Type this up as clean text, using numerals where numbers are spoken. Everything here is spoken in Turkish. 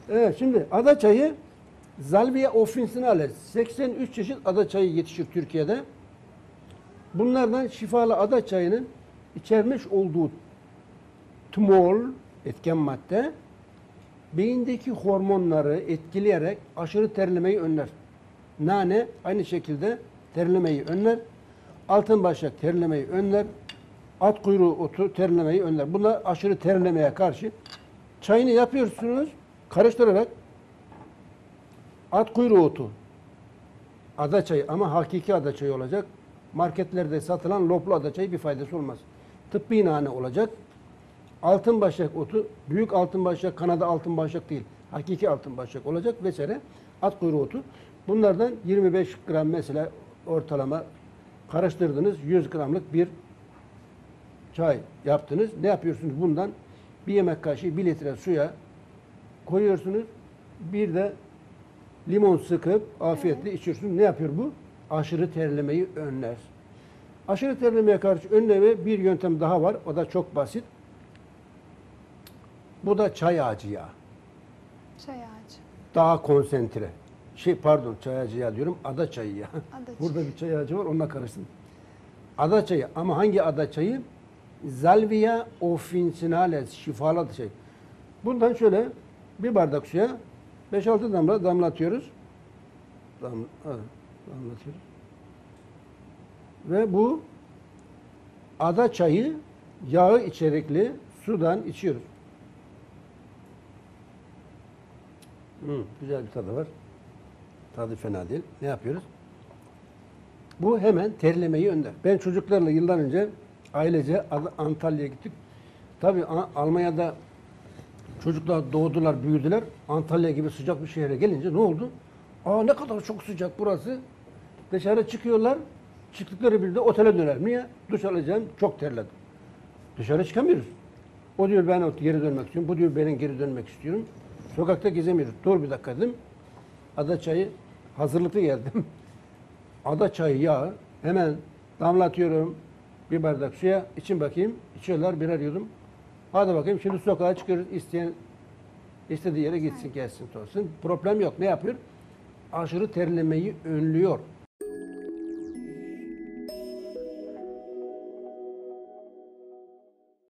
Evet, şimdi ada çayı Salvia officinale 83 çeşit ada çayı yetişir Türkiye'de. Bunlardan şifalı ada çayının içermiş olduğu tümol etken madde beyindeki hormonları etkileyerek aşırı terlemeyi önler. Nane aynı şekilde terlemeyi önler. Altınbaşak terlemeyi önler. At kuyruğu otu terlemeyi önler. Bunlar aşırı terlemeye karşı çayını yapıyorsunuz karıştırarak at kuyruğu otu, ada çayı ama hakiki ada çayı olacak. Marketlerde satılan loplu ada çayı bir faydası olmaz. Tıbbi nane olacak. Altınbaşak otu, büyük altınbaşak, Kanada altınbaşak değil. Hakiki altınbaşak olacak vesaire. At kuyruğu otu. Bunlardan 25 gram mesela ortalama karıştırdınız. 100 gramlık bir çay yaptınız. Ne yapıyorsunuz? Bundan bir yemek kaşığı 1 litre suya koyuyorsunuz. Bir de limon sıkıp afiyetle içiyorsunuz. Ne yapıyor bu? Aşırı terlemeyi önler. Aşırı terlemeye karşı önleme bir yöntem daha var. O da çok basit. Bu da çay ağacı yağı. Çay ağacı. Daha konsantre. Çay ağacı yağı diyorum. Ada çayı yağı. Ada Burada bir çay ağacı var. Onunla karıştım. Ada çayı. Ama hangi ada çayı? Salvia officinale. Şifalı ada çayı. Bundan şöyle bir bardak suya 5-6 damla damlatıyoruz. Damlatıyoruz. Ve bu ada çayı yağı içerikli sudan içiyoruz. Güzel bir tadı var. Tadı fena değil. Ne yapıyoruz? Bu hemen terlemeyi önler. Ben çocuklarla yıllar önce ailece Antalya'ya gittik. Tabii Almanya'da çocuklar doğdular, büyüdüler. Antalya gibi sıcak bir şehre gelince ne oldu? Ne kadar çok sıcak burası. Dışarı çıkıyorlar. Çıktıkları bir de otele döner. Niye? Duş alacağım, çok terledim. Dışarı çıkamıyoruz. O diyor ben geri dönmek istiyorum. Bu diyor ben geri dönmek istiyorum. Sokakta gezemiyoruz. Dur bir dakika dedim. Ada çayı hazırlıklı geldim. Ada çayı yağı hemen damlatıyorum bir bardak suya. İçin bakayım. İçiyorlar birer yudum. Hadi bakayım şimdi sokağa çıkıyoruz. İsteyen istediği yere gitsin, gelsin, olsun. Problem yok. Ne yapıyor? Aşırı terlemeyi önlüyor.